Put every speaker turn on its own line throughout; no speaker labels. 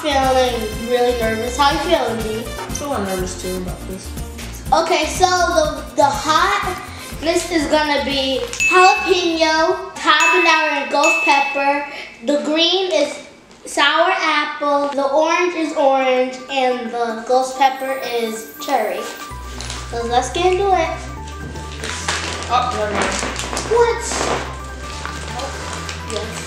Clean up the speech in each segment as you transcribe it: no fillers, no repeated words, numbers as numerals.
feeling really nervous. How you feeling, D?
I'm feeling nervous too about this.
Okay, so the hotness is gonna be jalapeno, habanero, and ghost pepper. The green is sour apple. The orange is orange, and the ghost pepper is cherry. So let's get into it.
Oh, never mind.
What? Yes.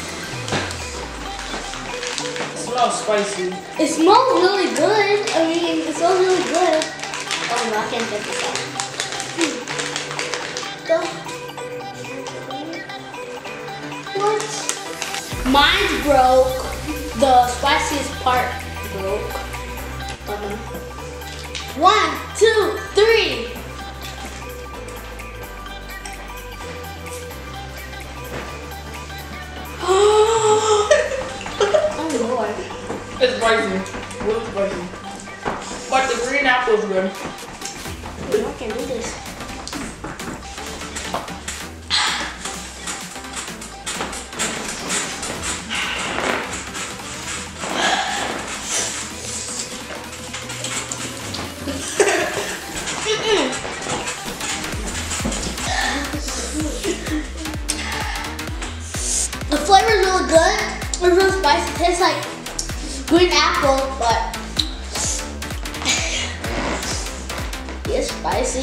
It smells spicy.
It smells really good. I mean, it smells really good. Oh no, I can't get this out. What? Mine broke. The spiciest part broke. 1, 2, 3. Oh Lord.
It's spicy. Really spicy. But the green apple is good.
I can't do this. The flavor is really good. It's really spicy. It tastes like green apple, but it's spicy.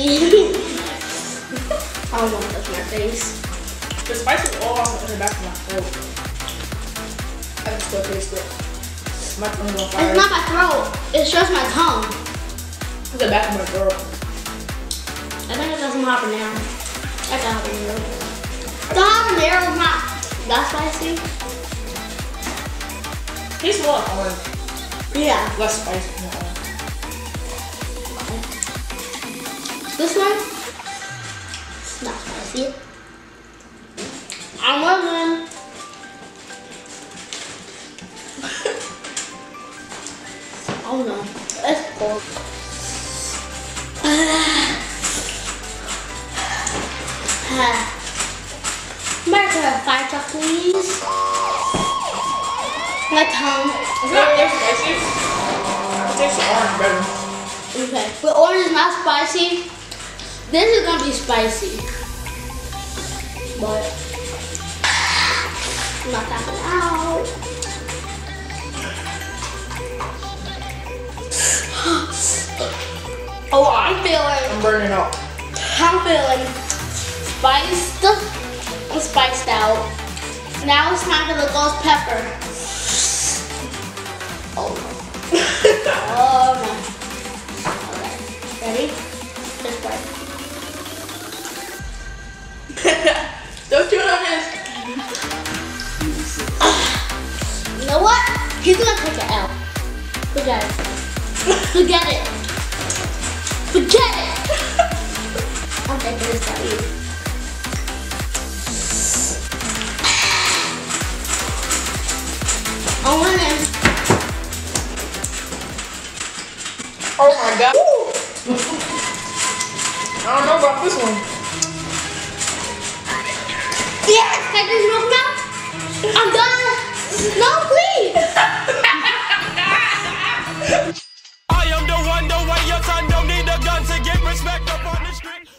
I don't want to touch my face.
The spice is all in the back of my throat. I can still taste it. My tongue's on fire.
It's not my throat. It's just my tongue.
It's the back of my throat.
I think it got some habanero. I got habanero. The habanero is not that spicy.
Tastes more like orange.
Yeah.
Less spicy than orange.
This one, it's not spicy. I'm loving. Oh no, it's cold. America, fire truck, please. My tongue.
It's not that spicy. It tastes orange better.
Okay, but orange is not spicy. This is gonna be spicy, but I'm not tapping out. Oh, I'm
I'm burning up.
feeling spiced and spiced out. Now it's time for the ghost pepper. Oh no. Oh no. Okay, ready? This part.
Don't chew on this.
You know what? He's gonna take it out. Forget it. Forget it. Forget it. I'm taking this out. I want it.
Oh my god. I don't know about this one.
Yes, can I do smoke now? I'm done. No, please.
I am the one, the way your son don't need a gun to get respect up on the street.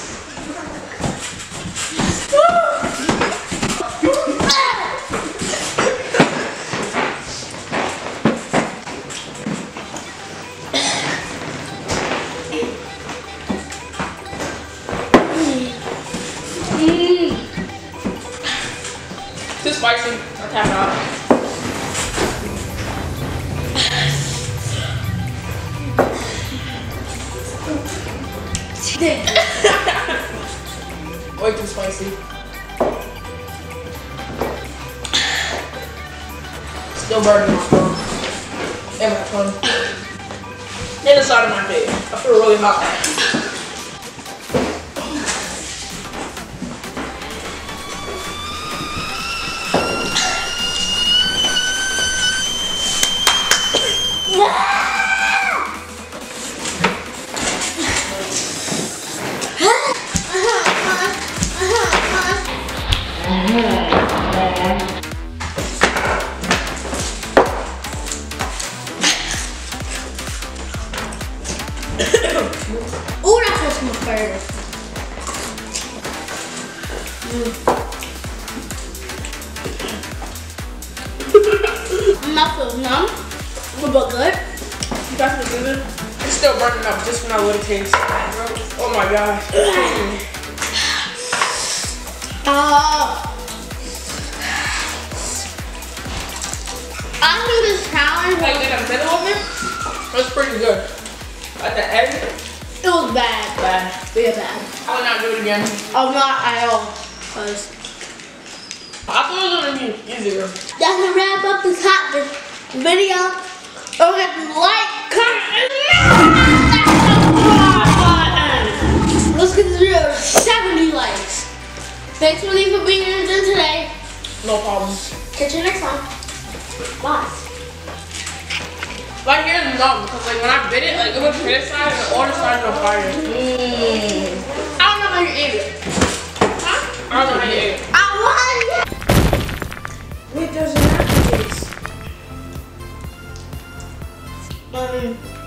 Too spicy. I'll tap it out. Way too spicy. Still burning my throat. And my tongue. And the side of my face. I feel really hot.
my favorite. My mouth feels numb, but good.
That's the good. It's still burning up just when I let it taste. Oh my gosh.
After this challenge,
Like in the middle of it, it's pretty good. At the end,
it was bad.
bad.
Real bad.
I will not do it again.
I'm not at all. Cause
I thought it was gonna be easier.
that's gonna wrap up this hot video. Don't forget to like, comment, and subscribe button. Let's get this video to 70 likes. Thanks for being here today.
No problem.
Catch you next time. Bye.
Right here is numb because like when I bit it, like it would hit side and all the sides on fire.
I don't know how you ate it.
Huh? I don't know how you ate it.
I won!
Wait, there's an aftertaste.